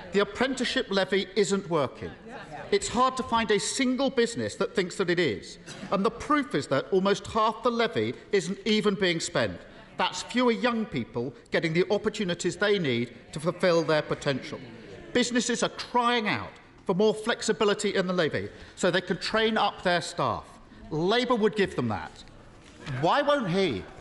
The Apprenticeship Levy isn't working. It's hard to find a single business that thinks that it is. And the proof is that almost half the levy isn't even being spent. That's fewer young people getting the opportunities they need to fulfil their potential. Businesses are crying out for more flexibility in the levy so they can train up their staff. Labour would give them that. Why won't he?